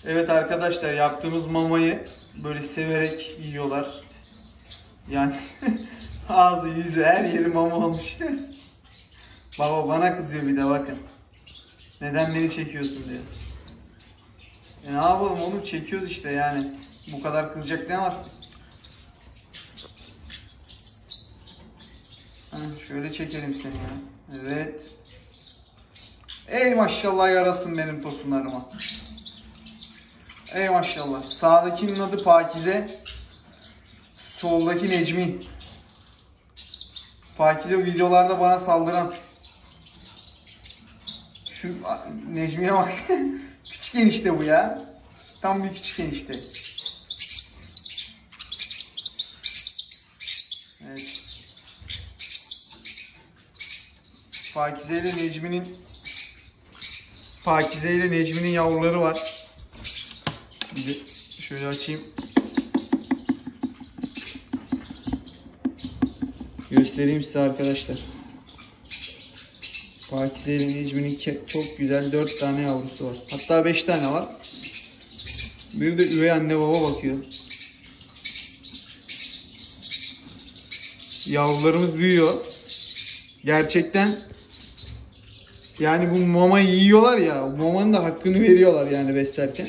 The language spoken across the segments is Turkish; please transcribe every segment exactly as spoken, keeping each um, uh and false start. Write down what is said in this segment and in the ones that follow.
Evet arkadaşlar, yaptığımız mamayı böyle severek yiyorlar. Yani ağzı yüzü her yeri mama olmuş. Baba bana kızıyor bir de, bakın. Neden beni çekiyorsun diye. E ne yapalım oğlum, çekiyoruz işte yani. Bu kadar kızacak ne var? Ha, şöyle çekelim seni ya. Evet. Ey maşallah yarasın benim tosunlarıma. Ey maşallah. Sağdakinin adı Pakize. Soldaki Necmi. Pakize videolarda bana saldıran. Şu Necmi'ye bak. Küçük enişte bu ya. Tam bir küçük enişte. Evet. Pakize ile Necmi'nin Pakize ile Necmi'nin yavruları var. Bir de şöyle açayım. Göstereyim size arkadaşlar. Pakize ile Necmi'nin çok güzel dört tane yavrusu var. Hatta beş tane var. Bir de üvey anne baba bakıyor. Yavrularımız büyüyor. Gerçekten yani bu mamayı yiyorlar ya, mamanın da hakkını veriyorlar yani beslerken.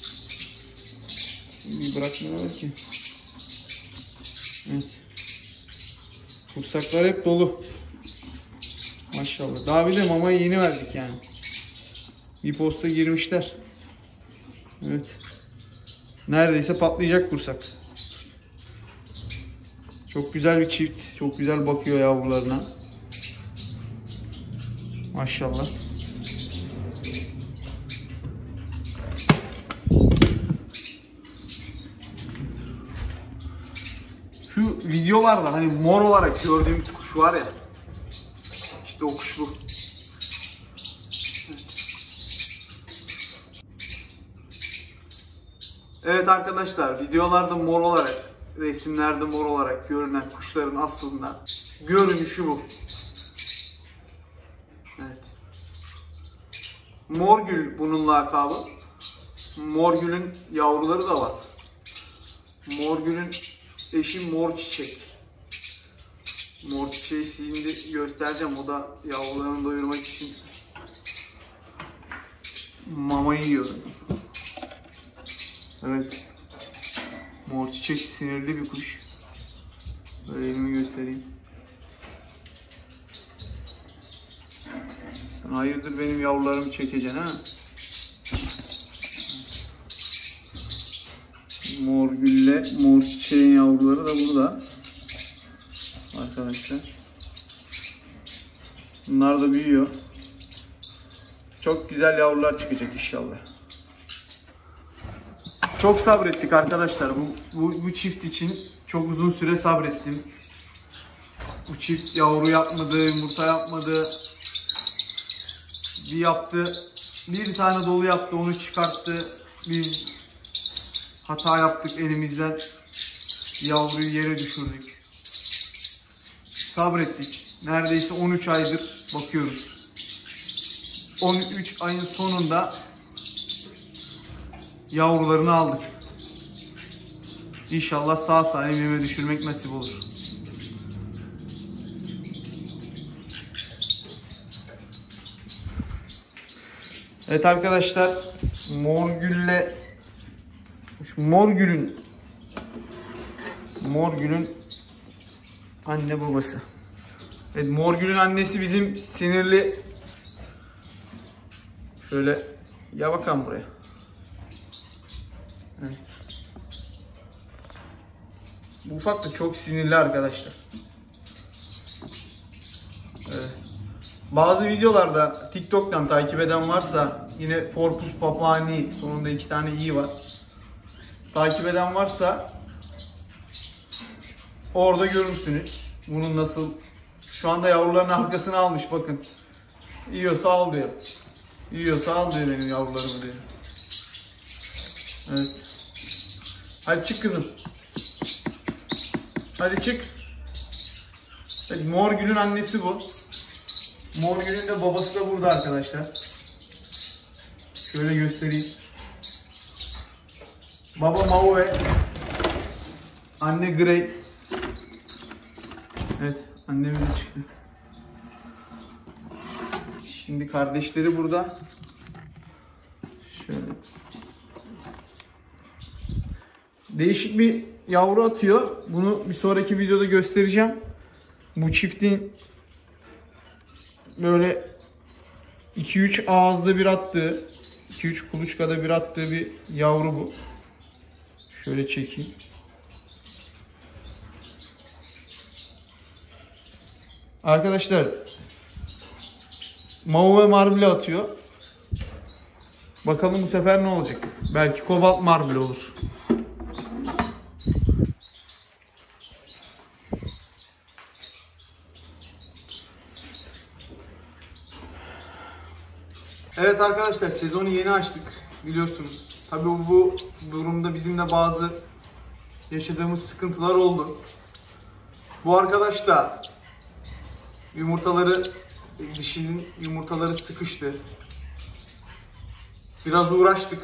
Bir bırakmıyorlar ki. Evet. Kursaklar hep dolu. Maşallah. Daha bir de mamayı yeni verdik yani. Bir posta girmişler. Evet. Neredeyse patlayacak kursak. Çok güzel bir çift. Çok güzel bakıyor yavrularına. Maşallah. Şu videolarda hani mor olarak gördüğümüz kuş var ya. İşte o kuş bu. Evet arkadaşlar, videolarda mor olarak, resimlerde mor olarak görünen kuşların aslında görünüşü bu. Evet. Morgül bunun lakabı. Morgül'ün yavruları da var. Morgül'ün eşi Mor Çiçek. Mor Çiçeği şimdi göstereceğim. O da yavrularını doyurmak için mama yiyor. Evet. Mor Çiçek sinirli bir kuş. Böyle elimi göstereyim. Sen hayırdır benim yavrularımı çekeceksin ha? Mor Gül'le Mor Çiçek'in yavruları da burada. Arkadaşlar. Bunlar da büyüyor. Çok güzel yavrular çıkacak inşallah. Çok sabrettik arkadaşlar. Bu, bu, bu çift için çok uzun süre sabrettim. Bu çift yavru yapmadı, yumurta yapmadı. Bir yaptı, bir tane dolu yaptı, onu çıkarttı. Biz hata yaptık elimizden. Yavruyu yere düşürdük. Sabrettik. Neredeyse on üç aydır bakıyoruz. on üç ayın sonunda yavrularını aldık. İnşallah sağ salim yeme düşürmek nasip olur. Evet arkadaşlar, Morgül'le Morgül'ün Morgül'ün anne babası. Evet, Morgül'ün annesi bizim sinirli. Şöyle ya, bakalım buraya. Evet. Bu ufak da çok sinirli arkadaşlar. Evet. Bazı videolarda TikTok'tan takip eden varsa, yine Forpus Papani sonunda iki tane i var. Takip eden varsa orada görürsünüz bunun nasıl. Şu anda yavruların arkasını almış, bakın. Yiyorsa al diyor. Yiyorsa al diyor benim yavrularımı diyor. Evet. Hadi çık kızım. Hadi çık. Evet, Morgül'ün annesi bu. Morgül'ün de babası da burada arkadaşlar. Şöyle göstereyim. Baba Mao ve anne Grey. Evet, annem de çıktı. Şimdi kardeşleri burada. Şöyle. Değişik bir yavru atıyor. Bunu bir sonraki videoda göstereceğim. Bu çiftin böyle iki üç ağızda bir attığı, iki üç kuluçkada bir attığı bir yavru bu. Şöyle çekeyim. Arkadaşlar Mao ve Marble atıyor. Bakalım bu sefer ne olacak? Belki Kobalt Marble olur. Evet arkadaşlar, sezonu yeni açtık biliyorsunuz. Tabii bu durumda bizim de bazı yaşadığımız sıkıntılar oldu. Bu arkadaş da yumurtaları, dişinin yumurtaları sıkıştı. Biraz uğraştık.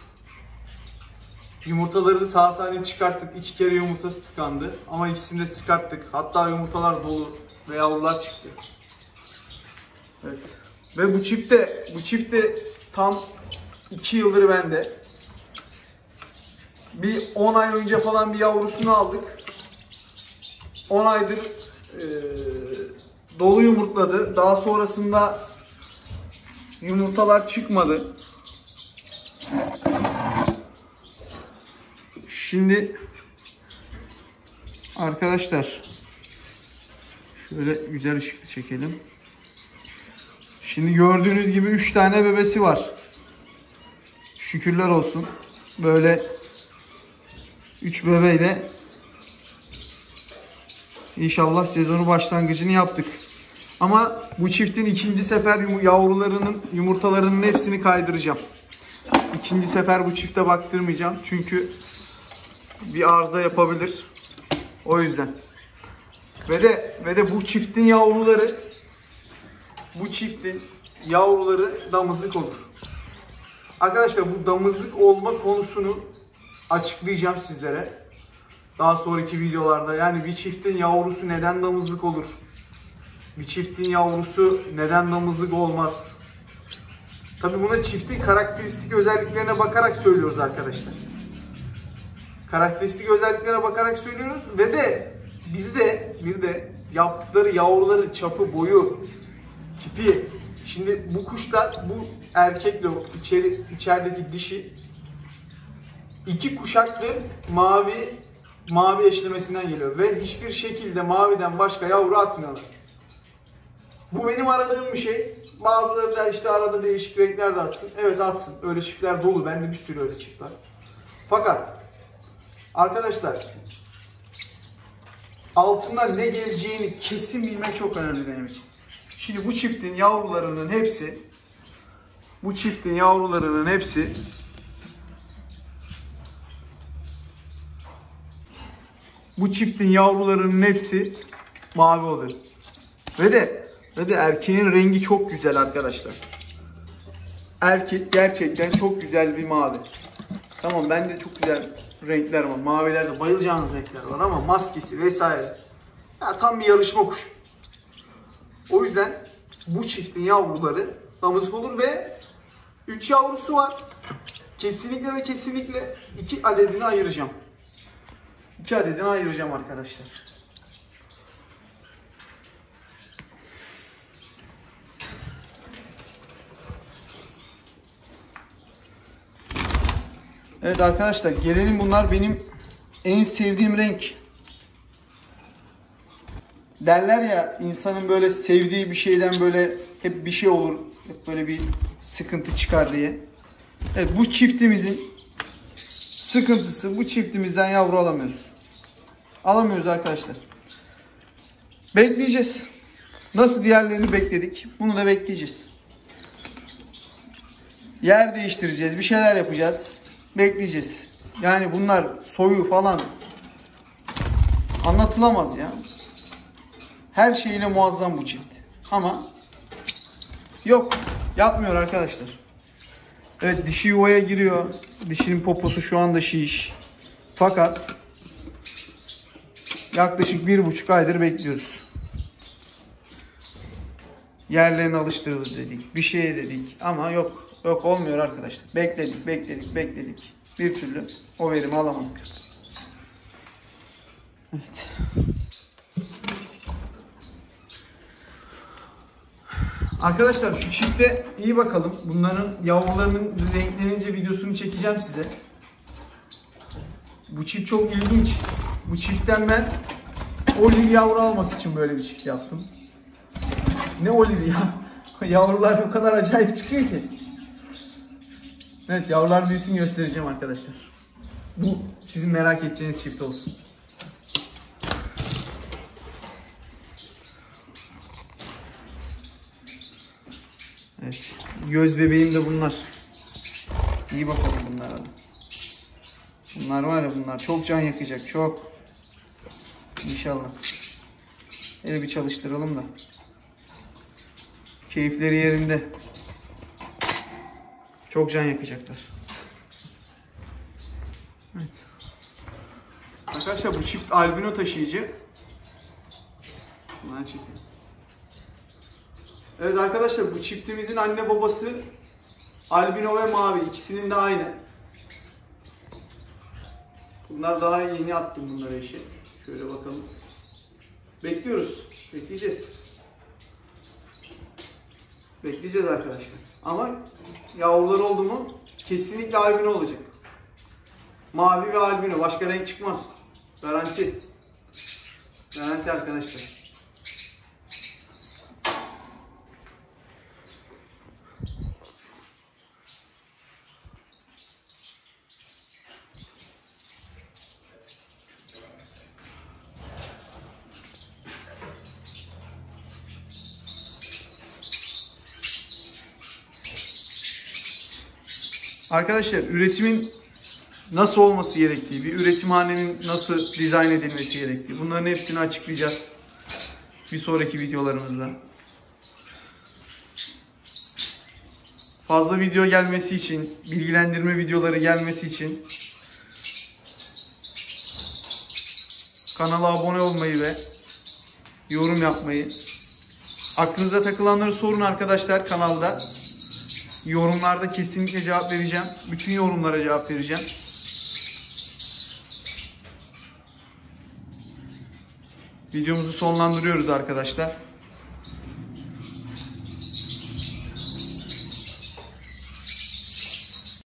Yumurtaları sağ salim çıkarttık. İki kere yumurtası tıkandı. Ama ikisini de çıkarttık. Hatta yumurtalar dolu ve yavrular çıktı. Evet. Ve bu çift de, bu çift de tam iki yıldır bende. Bir on ay önce falan bir yavrusunu aldık. on aydır e, dolu yumurtladı. Daha sonrasında yumurtalar çıkmadı. Şimdi arkadaşlar şöyle güzel ışıklı çekelim. Şimdi gördüğünüz gibi üç tane bebesi var. Şükürler olsun. Böyle üç bebeyle İnşallah sezonu başlangıcını yaptık. Ama bu çiftin ikinci sefer yavrularının, yumurtalarının hepsini kaydıracağım. İkinci sefer bu çifte baktırmayacağım. Çünkü bir arıza yapabilir. O yüzden. Ve de ve de bu çiftin yavruları bu çiftin yavruları damızlık olur. Arkadaşlar bu damızlık olma konusunu açıklayacağım sizlere. Daha sonraki videolarda, yani bir çiftin yavrusu neden damızlık olur? Bir çiftin yavrusu neden damızlık olmaz? Tabii buna çiftin karakteristik özelliklerine bakarak söylüyoruz arkadaşlar. Karakteristik özelliklerine bakarak söylüyoruz ve de bir de bir de yaptıkları yavruların çapı, boyu, tipi. Şimdi bu kuşlar, bu erkekle içeri içerideki dişi iki kuşaktır mavi mavi eşlemesinden geliyor ve hiçbir şekilde maviden başka yavru atmıyorlar. Bu benim aradığım bir şey. Bazıları da işte arada değişik renkler de atsın. Evet atsın. Öyle çiftler dolu. Bende bir sürü öyle çift var. Fakat arkadaşlar altından ne geleceğini kesin bilmek çok önemli benim için. Şimdi bu çiftin yavrularının hepsi bu çiftin yavrularının hepsi bu çiftin yavrularının hepsi mavi oluyor. Ve de ve de erkeğin rengi çok güzel arkadaşlar. Erkek gerçekten çok güzel bir mavi. Tamam, bende çok güzel renkler var. Mavilerde bayılacağınız renkler var ama maskesi vesaire. Ya tam bir yarışma kuşu. O yüzden bu çiftin yavruları damızlık olur ve üç yavrusu var. Kesinlikle ve kesinlikle iki adedini ayıracağım. iki adedini ayıracağım arkadaşlar. Evet arkadaşlar, gelelim, bunlar benim en sevdiğim renk. Derler ya, insanın böyle sevdiği bir şeyden böyle hep bir şey olur, hep böyle bir sıkıntı çıkar diye. Evet, bu çiftimizin sıkıntısı, bu çiftimizden yavru alamıyoruz. Alamıyoruz arkadaşlar. Bekleyeceğiz. Nasıl diğerlerini bekledik, bunu da bekleyeceğiz. Yer değiştireceğiz, bir şeyler yapacağız. Bekleyeceğiz. Yani bunlar soyu falan anlatılamaz ya. Her şeyiyle muazzam bu çift. Ama yok, yapmıyor arkadaşlar. Evet, dişi yuvaya giriyor. Dişinin poposu şu anda şiş. Fakat yaklaşık bir buçuk aydır bekliyoruz. Yerlerini alıştırırız dedik. Bir şeye dedik ama yok. Yok, olmuyor arkadaşlar. Bekledik, bekledik, bekledik. Bir türlü o verimi alamadık. Evet. Arkadaşlar şu çifte iyi bakalım. Bunların yavrularının renklenince videosunu çekeceğim size. Bu çift çok ilginç. Bu çiftten ben oliv yavru almak için böyle bir çift yaptım. Ne oliv ya? Yavrular o kadar acayip çıkıyor ki. Evet, yavrular büyüsün, göstereceğim arkadaşlar. Bu sizin merak edeceğiniz çift olsun. Evet. Göz bebeğim de bunlar. İyi bakalım bunlara da. Bunlar var ya, bunlar çok can yakacak, çok. İnşallah. Hele bir çalıştıralım da. Keyifleri yerinde. Çok can yakacaklar. Evet. Arkadaşlar bu çift albino taşıyıcı. Bundan çekeyim. Evet arkadaşlar, bu çiftimizin anne babası albino ve mavi. İkisinin de aynı. Bunlar daha yeni attım bunları eşe. Şöyle bakalım. Bekliyoruz. Bekleyeceğiz. Bekleyeceğiz arkadaşlar. Ama yavruları oldu mu kesinlikle albino olacak. Mavi ve albino. Başka renk çıkmaz. Garanti. Garanti arkadaşlar. Arkadaşlar, üretimin nasıl olması gerektiği, bir üretimhanenin nasıl dizayn edilmesi gerektiği, bunların hepsini açıklayacağız bir sonraki videolarımızda. Fazla video gelmesi için, bilgilendirme videoları gelmesi için kanala abone olmayı ve yorum yapmayı, aklınıza takılanları sorun arkadaşlar kanalda. Yorumlarda kesinlikle cevap vereceğim. Bütün yorumlara cevap vereceğim. Videomuzu sonlandırıyoruz arkadaşlar.